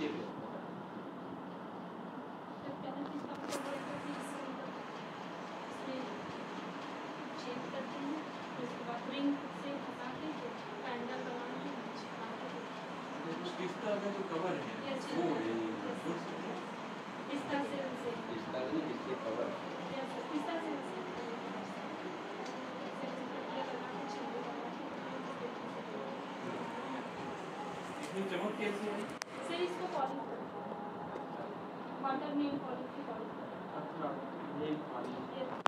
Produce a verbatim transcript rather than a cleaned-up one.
Sensitive है। जब कहते हैं इसका मतलब है कि इसमें चेंज करते हैं, उसके बाद रिंग से हटा के पैंडल लगाना है, इसका अगर जो कवर है वो है इस तरह से से इस तरह नहीं, इसके कवर इस तरह से इसमें चमक कैसी है सर? इसको पॉलिश करते हैं वाटर में पॉलिश की पॉलिश। अच्छा, ये पॉलिश